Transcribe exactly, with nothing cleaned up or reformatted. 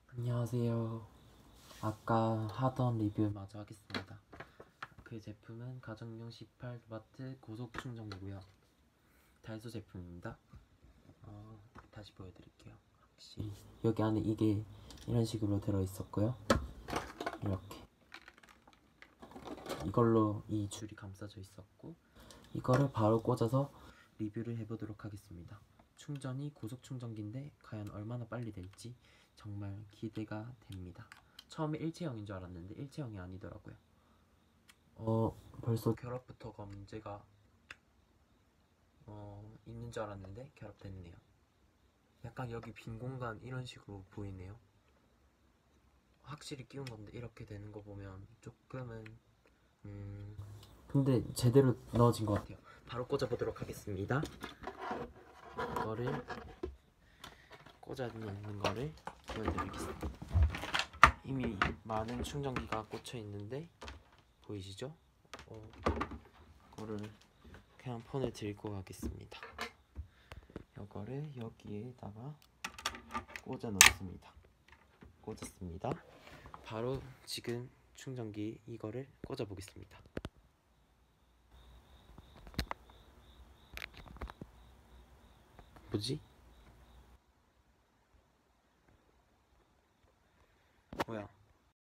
안녕하세요. 아까 하던 리뷰 마저 하겠습니다. 그 제품은 가정용 십팔 와트 고속 충전기고요. 다이소 제품입니다. 어, 다시 보여드릴게요. 혹시 여기 안에 이게 이런 식으로 들어있었고요. 이렇게 이걸로 이 줄이 감싸져 있었고, 이거를 바로 꽂아서 리뷰를 해보도록 하겠습니다. 충전이 고속 충전기인데 과연 얼마나 빨리 될지 정말 기대가 됩니다. 처음에 일체형인 줄 알았는데 일체형이 아니더라고요. 어 벌써 결합부터가 문제가 어 있는 줄 알았는데 결합됐네요. 약간 여기 빈 공간 이런 식으로 보이네요. 확실히 끼운 건데 이렇게 되는 거 보면 조금은 음 근데 제대로 넣어진 것 같아요. 바로 꽂아보도록 하겠습니다. 이거를 꽂아 놓는 거를 보여드리겠습니다. 이미 많은 충전기가 꽂혀 있는데 보이시죠? 어, 이거를 그냥 폰을 들고 가겠습니다. 이거를 여기에다가 꽂아 놓습니다. 꽂았습니다. 바로 지금 충전기 이거를 꽂아 보겠습니다. 뭐지?